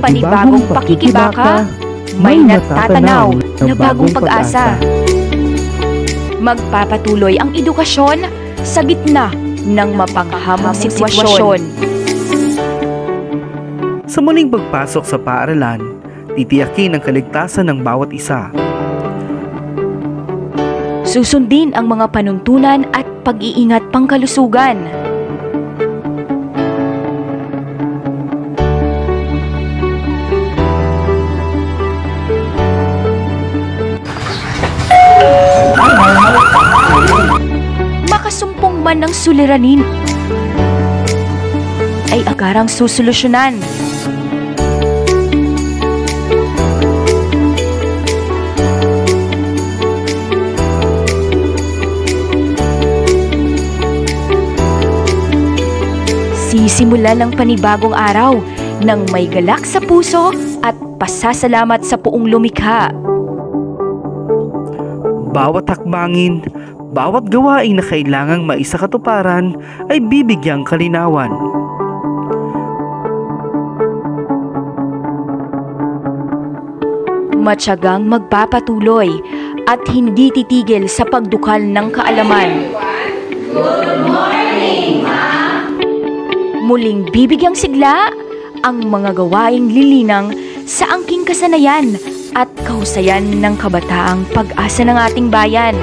panibagong pakikibaka, may natatanaw na bagong pag-asa. Magpapatuloy ang edukasyon sa gitna ng mapanghamang sitwasyon. Sa muling pagpasok sa paaralan, titiyakin ang kaligtasan ng bawat isa. Susundin ang mga panuntunan at pag-iingat pangkalusugan. Makasumpong man ng suliranin ay agarang susolusyonan. Sisimulan ng panibagong araw ng may galak sa puso at pasasalamat sa Poong lumikha. Bawat hakbangin, bawat gawain na kailangang maisakatuparan ay bibigyang kalinawan. Matyagang magpapatuloy at hindi titigil sa pagdukal ng kaalaman. Good morning, Ma'am! Muling bibigyang sigla ang mga gawaing lilinang sa angking kasanayan at kahusayan ng kabataang pag-asa ng ating bayan.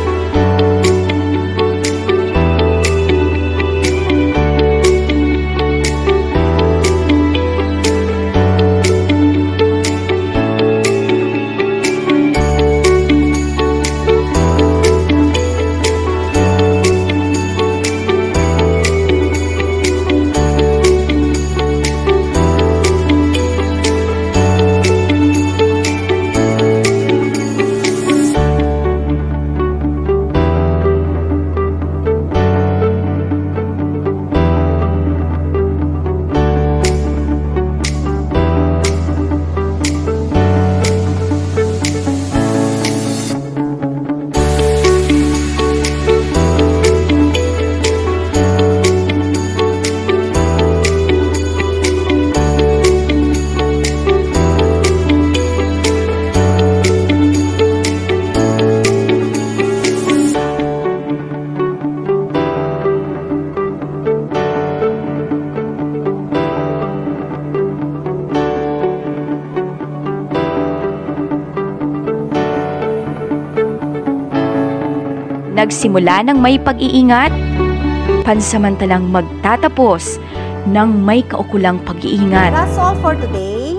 Nagsimula ng may pag-iingat, pansamantalang magtatapos ng may kaukulang pag-iingat. That's all for today.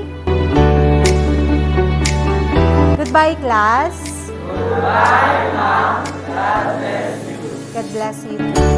Goodbye, class. Goodbye, Ma'am. God bless you. God bless you.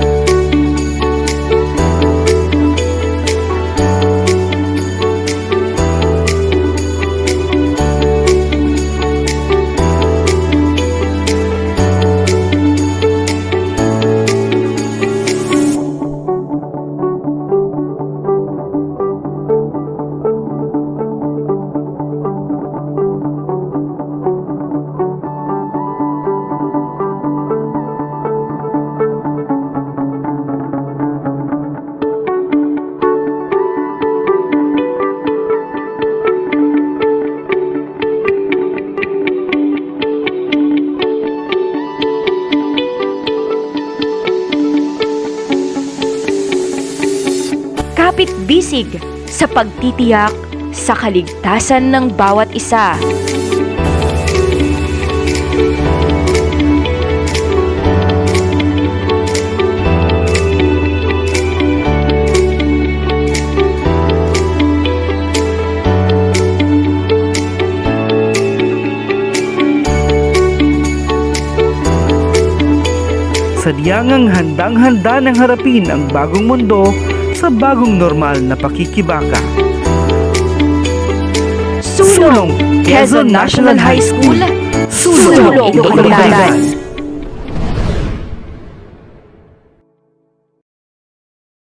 Kapit-bisig sa pagtitiyak sa kaligtasan ng bawat isa. Sadyang handang-handa ng harapin ang bagong mundo sa bagong normal na pakikibaka. Sulong Quezon National High School, sulong edukador.